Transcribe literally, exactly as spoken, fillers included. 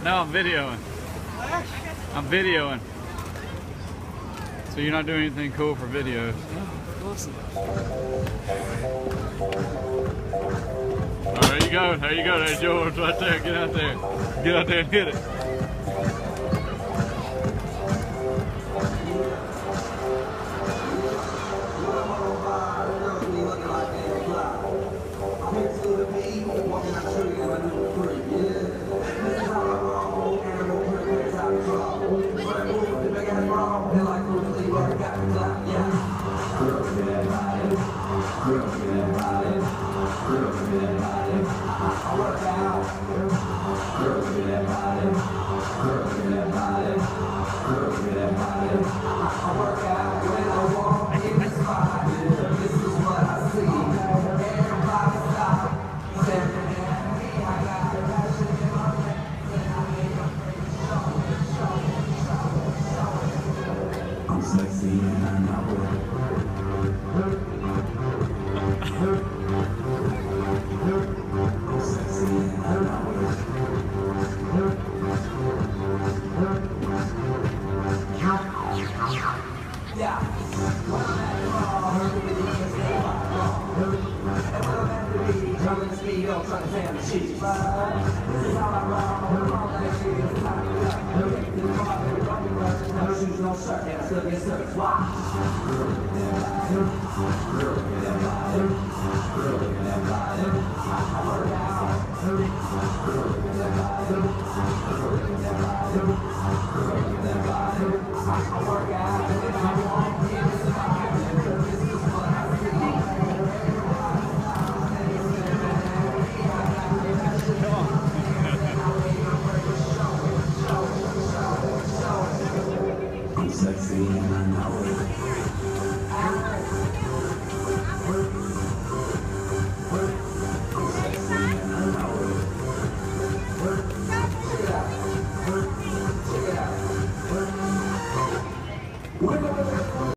No, I'm videoing. I'm videoing. So you're not doing anything cool for videos? No, awesome. Oh, there you go. There you go. There's George right there. Get out there. Get out there and hit it. No shirt, and I still get service. Why?